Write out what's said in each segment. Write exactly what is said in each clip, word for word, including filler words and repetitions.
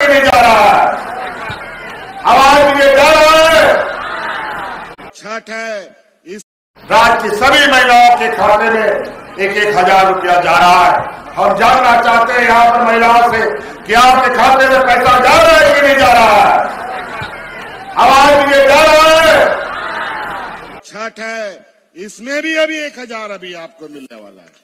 कि नहीं जा रहा है? आवाज ये जा रहा है। छठ है, इस राज्य की सभी महिलाओं के खाते में एक एक हजार रुपया जा रहा है। हम जानना चाहते हैं यहाँ पर महिलाओं से कि आपके खाते में पैसा जा रहा है कि नहीं जा रहा है? आवाज ये जा रहा है। छठ है, इसमें भी अभी एक हजार अभी आपको मिलने वाला है।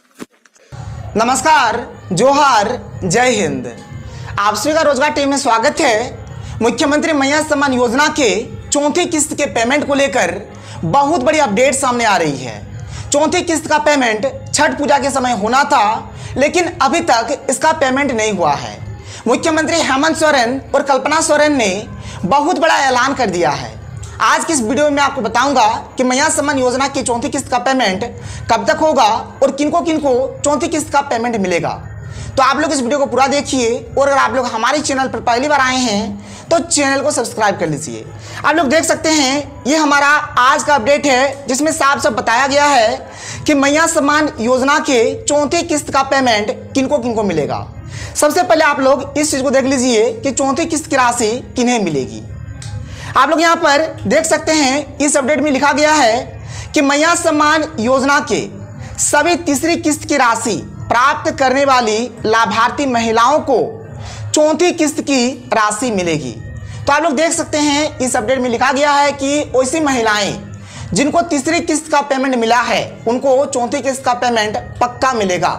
नमस्कार, जोहार, जय हिंद। आप सभी का रोजगार टीम में स्वागत है। मुख्यमंत्री मैया सम्मान योजना के चौथी किस्त के पेमेंट को लेकर बहुत बड़ी अपडेट सामने आ रही है। चौथी किस्त का पेमेंट छठ पूजा के समय होना था, लेकिन अभी तक इसका पेमेंट नहीं हुआ है। मुख्यमंत्री हेमंत सोरेन और कल्पना सोरेन ने बहुत बड़ा ऐलान कर दिया है। आज की इस वीडियो में आपको बताऊंगा कि मैया सम्मान योजना की चौथी किस्त का पेमेंट कब तक होगा और किनको किनको चौथी किस्त का पेमेंट मिलेगा। तो आप लोग इस वीडियो को पूरा देखिए और अगर आप लोग हमारे चैनल पर पहली बार आए हैं तो चैनल को सब्सक्राइब कर लीजिए। आप लोग देख सकते हैं ये हमारा आज का अपडेट है, जिसमें साफ साफ बताया गया है कि मैया सम्मान योजना के चौथी किस्त का पेमेंट किनको किनको मिलेगा। सबसे पहले आप लोग इस चीज को देख लीजिए कि चौथी किस्त की राशि किन्हें मिलेगी। आप लोग यहाँ पर देख सकते हैं इस अपडेट में लिखा गया है कि मैया सम्मान योजना के सभी तीसरी किस्त की राशि प्राप्त करने वाली लाभार्थी महिलाओं को चौथी किस्त की राशि मिलेगी। तो आप लोग देख सकते हैं इस अपडेट में लिखा गया है कि ऐसी महिलाएं जिनको तीसरी किस्त का पेमेंट मिला है उनको चौथी किस्त का पेमेंट पक्का मिलेगा,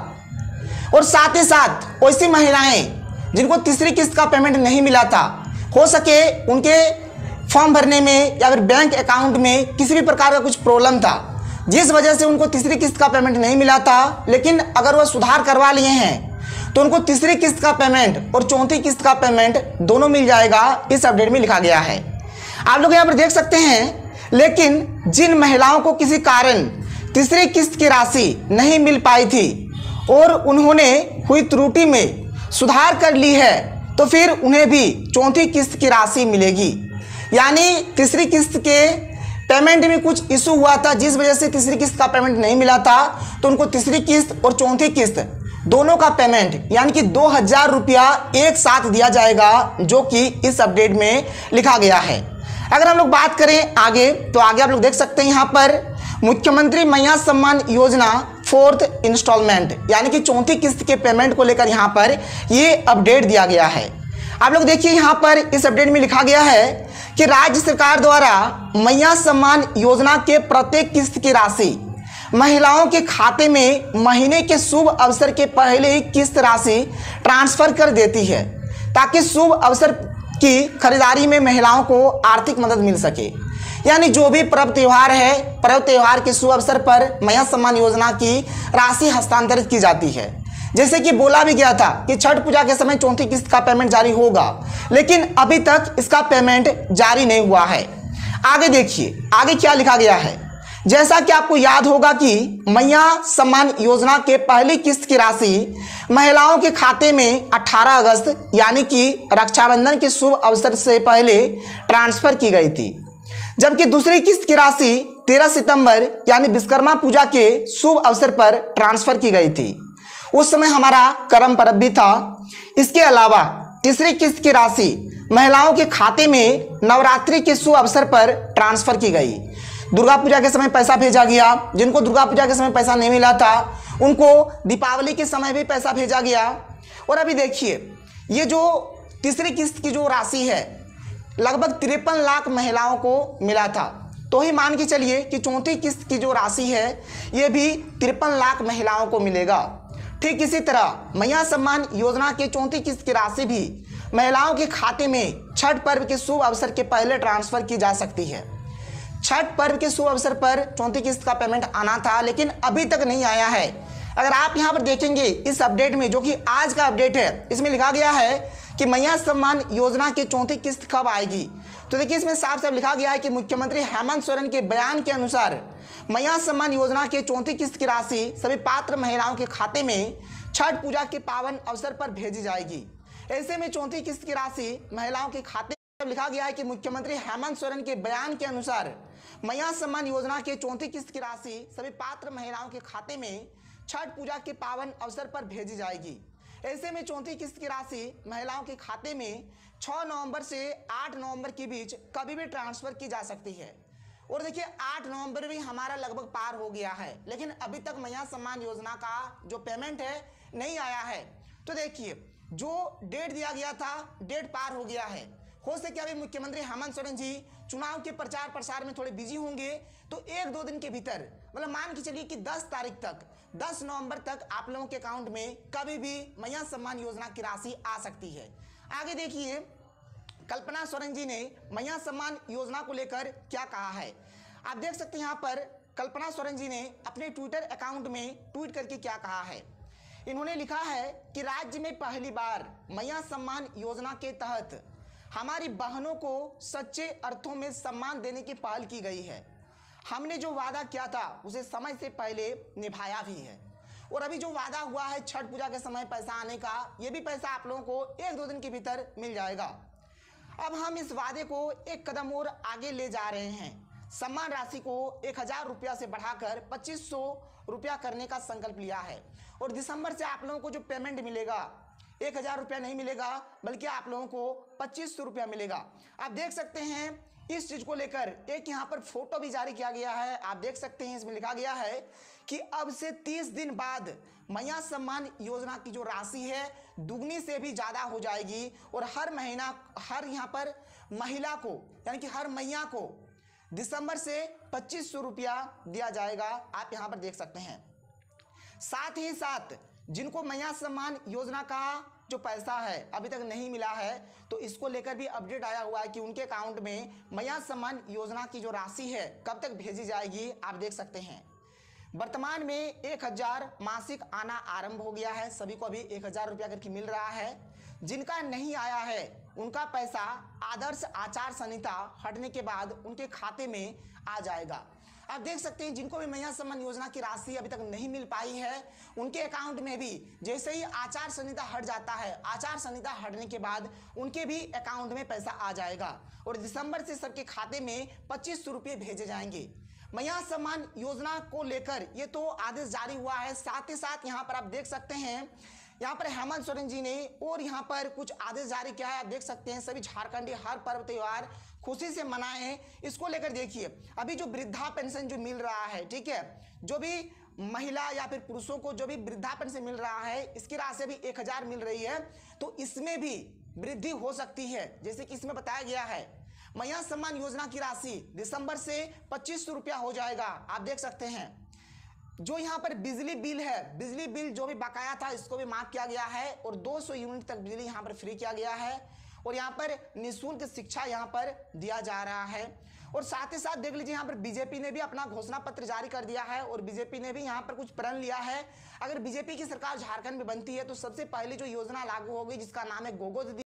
और साथ ही साथ ऐसी महिलाएं जिनको तीसरी किस्त का पेमेंट नहीं मिला था, हो सके उनके फॉर्म भरने में या फिर बैंक अकाउंट में किसी भी प्रकार का कुछ प्रॉब्लम था जिस वजह से उनको तीसरी किस्त का पेमेंट नहीं मिला था, लेकिन अगर वह सुधार करवा लिए हैं तो उनको तीसरी किस्त का पेमेंट और चौथी किस्त का पेमेंट दोनों मिल जाएगा। इस अपडेट में लिखा गया है, आप लोग यहाँ पर देख सकते हैं। लेकिन जिन महिलाओं को किसी कारण तीसरी किस्त की राशि नहीं मिल पाई थी और उन्होंने हुई त्रुटि में सुधार कर ली है, तो फिर उन्हें भी चौथी किस्त की राशि मिलेगी। यानी तीसरी किस्त के पेमेंट में कुछ इशू हुआ था जिस वजह से तीसरी किस्त का पेमेंट नहीं मिला था, तो उनको तीसरी किस्त और चौथी किस्त दोनों का पेमेंट यानी कि दो हजार रुपया एक साथ दिया जाएगा, जो कि इस अपडेट में लिखा गया है। अगर हम लोग बात करें आगे, तो आगे आप लोग देख सकते हैं यहाँ पर मुख्यमंत्री मैया सम्मान योजना फोर्थ इंस्टॉलमेंट यानी कि चौथी किस्त के पेमेंट को लेकर यहाँ पर ये अपडेट दिया गया है। आप लोग देखिए यहाँ पर इस अपडेट में लिखा गया है कि राज्य सरकार द्वारा मैया सम्मान योजना के प्रत्येक किस्त की राशि महिलाओं के खाते में महीने के शुभ अवसर के पहले ही किस्त राशि ट्रांसफर कर देती है, ताकि शुभ अवसर की खरीदारी में महिलाओं को आर्थिक मदद मिल सके। यानी जो भी पर्व त्योहार है, पर्व त्योहार के शुभ अवसर पर मैया सम्मान योजना की राशि हस्तांतरित की जाती है। जैसे कि बोला भी गया था कि छठ पूजा के समय चौथी किस्त का पेमेंट जारी होगा, लेकिन अभी तक इसका पेमेंट जारी नहीं हुआ है। आगे देखिए आगे क्या लिखा गया है। जैसा कि आपको याद होगा कि मैया सम्मान योजना के पहली किस्त की राशि महिलाओं के खाते में अठारह अगस्त यानी कि रक्षाबंधन के शुभ अवसर से पहले ट्रांसफर की गई थी, जबकि दूसरी किस्त की राशि तेरह सितंबर यानी विश्वकर्मा पूजा के शुभ अवसर पर ट्रांसफर की गई थी। उस समय हमारा करम पर्व भी था। इसके अलावा तीसरी किस्त की राशि महिलाओं के खाते में नवरात्रि के शुभ अवसर पर ट्रांसफर की गई। दुर्गा पूजा के समय पैसा भेजा गया, जिनको दुर्गा पूजा के समय पैसा नहीं मिला था उनको दीपावली के समय भी पैसा भेजा गया। और अभी देखिए ये जो तीसरी किस्त की जो राशि है लगभग तिरपन लाख महिलाओं को मिला था, तो ही मान के चलिए कि चौथी किस्त की जो राशि है ये भी तिरपन लाख महिलाओं को मिलेगा। ठीक इसी तरह मैया सम्मान योजना के चौथी किस्त की राशि भी महिलाओं के खाते में छठ पर्व के शुभ अवसर के पहले ट्रांसफर की जा सकती है। छठ पर्व के शुभ अवसर पर चौथी किस्त का पेमेंट आना था, लेकिन अभी तक नहीं आया है। अगर आप यहाँ पर देखेंगे इस अपडेट में, जो कि आज का अपडेट है, इसमें लिखा गया है कि मैया सम्मान योजना की चौथी किस्त कब आएगी। तो देखिए इसमें साफ साफ लिखा गया है कि मुख्यमंत्री हेमंत सोरेन के बयान के अनुसार मैया सम्मान योजना के चौथी किस्त की राशि सभी पात्र महिलाओं के खाते में छठ पूजा के पावन अवसर पर भेजी जाएगी। ऐसे में चौथी किस्त की राशि महिलाओं के खाते में लिखा गया है कि मुख्यमंत्री हेमंत सोरेन के बयान के अनुसार मैया सम्मान योजना के चौथी किस्त की राशि सभी पात्र महिलाओं के खाते में छठ पूजा के पावन अवसर पर भेजी जाएगी। ऐसे में चौथी किस्त की राशि महिलाओं के खाते में छह नवंबर से आठ नवंबर के बीच कभी भी ट्रांसफर की जा सकती है। और देखिए आठ नवंबर भी हमारा लगभग पार हो गया है, लेकिन अभी तक मैया सम्मान योजना का जो पेमेंट है नहीं आया है। तो देखिए जो डेट दिया गया था डेट पार हो गया है। हो सके अभी मुख्यमंत्री हेमंत सोरेन जी चुनाव के प्रचार प्रसार में थोड़े बिजी होंगे, तो एक दो दिन के भीतर मतलब मान के चलिए कि दस तारीख तक दस नवंबर तक आप लोगों के अकाउंट में कभी भी मैया सम्मान योजना की राशि आ सकती है। आगे देखिए कल्पना सोरेन जी ने मैया सम्मान योजना को लेकर क्या कहा है। आप देख सकते हैं यहाँ पर कल्पना सोरेन जी ने अपने ट्विटर अकाउंट में ट्वीट करके क्या कहा है। इन्होंने लिखा है कि राज्य में पहली बार मैया सम्मान योजना के तहत हमारी बहनों को सच्चे अर्थों में सम्मान देने की पहल की गई है। हमने जो वादा किया था उसे समय से पहले निभाया भी है, और अभी जो वादा हुआ है छठ पूजा के समय पैसा आने का, ये भी पैसा आप लोगों को एक दो दिन के भीतर मिल जाएगा। अब हम इस वादे को एक कदम और आगे ले जा रहे हैं। सम्मान राशि को एक हजार रुपया से बढ़ाकर पच्चीस सौ रुपया करने का संकल्प लिया है, और दिसंबर से आप लोगों को जो पेमेंट मिलेगा एक हजार रुपया नहीं मिलेगा, बल्कि आप लोगों को पच्चीस सौ रुपया मिलेगा। आप देख सकते हैं इस चीज को लेकर एक यहाँ पर फोटो भी जारी किया गया है। आप देख सकते हैं इसमें लिखा गया है कि अब से तीस दिन बाद मैया सम्मान योजना की जो राशि है दुगनी से भी ज्यादा हो जाएगी, और हर महीना हर यहाँ पर महिला को यानी कि हर मैया को दिसंबर से पच्चीस सौ रुपया दिया जाएगा। आप यहाँ पर देख सकते हैं। साथ ही साथ जिनको मैया सम्मान योजना का जो पैसा है अभी तक नहीं मिला है, तो इसको लेकर भी अपडेट आया हुआ है कि उनके अकाउंट में मैया सम्मान योजना की जो राशि है कब तक भेजी जाएगी। आप देख सकते हैं वर्तमान में एक हजार मासिक आना आरंभ हो गया है। सभी को अभी एक हजार रुपया करके मिल रहा है। जिनका नहीं आया है उनका पैसा आदर्श आचार संहिता हटने के बाद उनके खाते में आ जाएगा। आप देख सकते हैं जिनको भी मैया सम्मान योजना की राशि अभी तक नहीं मिल पाई है उनके अकाउंट में भी जैसे ही आचार संहिता हट जाता है, आचार संहिता हटने के बाद उनके भी अकाउंट में पैसा आ जाएगा, और दिसंबर से सबके खाते में पच्चीस सौ रुपये भेजे जाएंगे। मैया सम्मान योजना को लेकर ये तो आदेश जारी हुआ है। साथ ही साथ यहाँ पर आप देख सकते हैं यहाँ पर हेमंत सोरेन जी ने और यहाँ पर कुछ आदेश जारी किया है। आप देख सकते हैं सभी झारखंडी हर पर्व त्योहार खुशी से मनाएं। इसको लेकर देखिए अभी जो वृद्धा पेंशन जो मिल रहा है, ठीक है, जो भी महिला या फिर पुरुषों को जो भी वृद्धा पेंशन मिल रहा है इसकी राशि भी एक हजार मिल रही है, तो इसमें भी वृद्धि हो सकती है। जैसे कि इसमें बताया गया है मैया सम्मान योजना की राशि दिसंबर से पच्चीस सौ रुपया हो जाएगा। आप देख सकते हैं जो यहाँ पर बिजली बिल है, बिजली बिल जो भी बकाया था इसको भी माफ किया गया है, और दो सौ यूनिट तक बिजली यहाँ पर फ्री किया गया है, और यहाँ पर निःशुल्क शिक्षा यहाँ पर दिया जा रहा है। और साथ ही साथ देख लीजिए यहाँ पर बीजेपी ने भी अपना घोषणा पत्र जारी कर दिया है, और बीजेपी ने भी यहाँ पर कुछ प्रण लिया है। अगर बीजेपी की सरकार झारखंड में बनती है तो सबसे पहली जो योजना लागू होगी जिसका नाम है गोगो दीदी